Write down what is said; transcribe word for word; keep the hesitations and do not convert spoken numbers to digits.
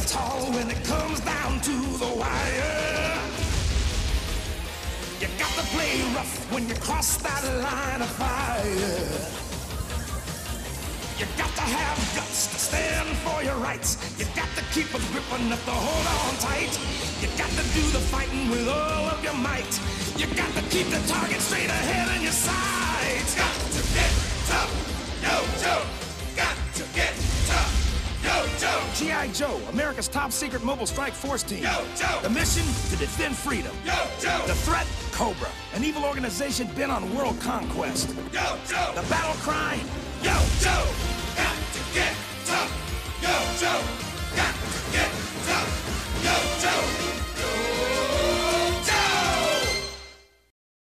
tall when it comes down to the wire. You got to play rough when you cross that line of fire. You got to have guts to stand for your rights. You got to keep a grip enough to hold on tight. You got to do the fighting with all of your might. You got to keep the target straight ahead in your sights. Got to get tough, yo, Joe. Got to get tough, yo, Joe. G I. Joe, America's top secret mobile strike force team. Yo, Joe. The mission, to defend freedom. Yo, Joe. The threat, Cobra, an evil organization bent on world conquest. Yo, Joe. The battle cry, yo, Joe.